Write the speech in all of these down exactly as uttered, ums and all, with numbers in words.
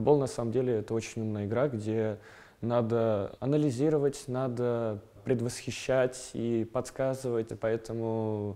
Футбол, на самом деле, это очень умная игра, где надо анализировать, надо предвосхищать и подсказывать, и поэтому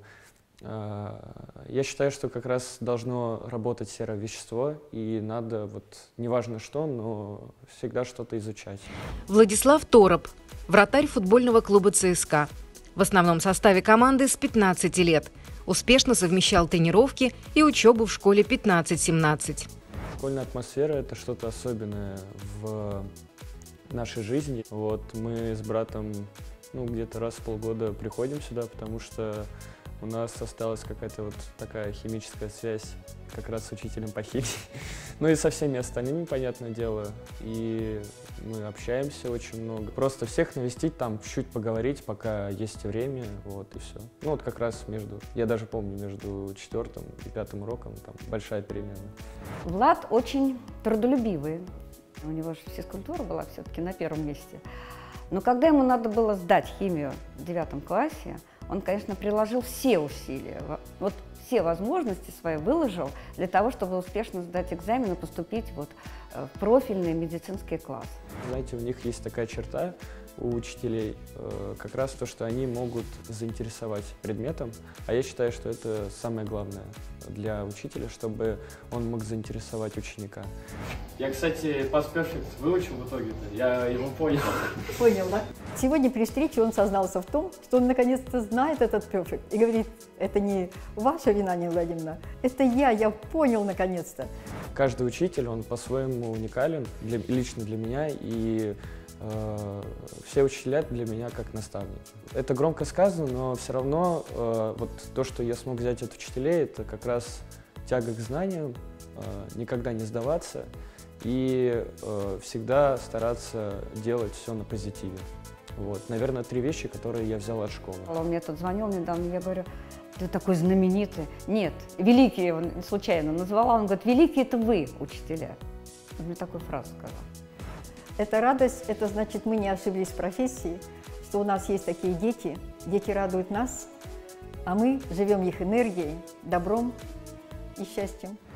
э, я считаю, что как раз должно работать серое вещество, и надо, вот, неважно что, но всегда что-то изучать. Владислав Тороп, вратарь футбольного клуба ЦСКА. В основном составе команды с пятнадцати лет. Успешно совмещал тренировки и учебу в школе пятнадцать семнадцать. Школьная атмосфера – это что-то особенное в нашей жизни. Вот, мы с братом ну, где-то раз в полгода приходим сюда, потому что у нас осталась какая-то вот такая химическая связь как раз с учителем по химии. Ну и со всеми остальными, понятное дело. И мы общаемся очень много. Просто всех навестить, там чуть-чуть поговорить, пока есть время, вот и все. Ну вот как раз между, я даже помню, между четвертым и пятым уроком там большая перемена. Влад очень трудолюбивый. У него же физкультура была все-таки на первом месте. Но когда ему надо было сдать химию в девятом классе, он, конечно, приложил все усилия, вот все возможности свои выложил для того, чтобы успешно сдать экзамен и поступить вот в профильный медицинский класс. Знаете, у них есть такая черта у учителей, как раз то, что они могут заинтересовать предметом, а я считаю, что это самое главное для учителя, чтобы он мог заинтересовать ученика. Я, кстати, Past Perfect выучил в итоге-то, я его понял. Понял, да? Сегодня при встрече он сознался в том, что он наконец-то знает этот Perfect и говорит, это не ваша вина, Нина Владимировна, это я, я понял наконец-то. Каждый учитель, он по-своему уникален, для, лично для меня, и э, все учителя для меня как наставники. Это громко сказано, но все равно э, вот то, что я смог взять от учителей, это как раз тяга к знаниям, э, никогда не сдаваться и э, всегда стараться делать все на позитиве. Вот, наверное, три вещи, которые я взял от школы. Он мне тут звонил недавно, я говорю, ты такой знаменитый. Нет, великий я его случайно назвала, он говорит, великий это вы, учителя. Он мне такую фразу сказал. Это радость, это значит, мы не ошиблись в профессии, что у нас есть такие дети, дети радуют нас, а мы живем их энергией, добром и счастьем.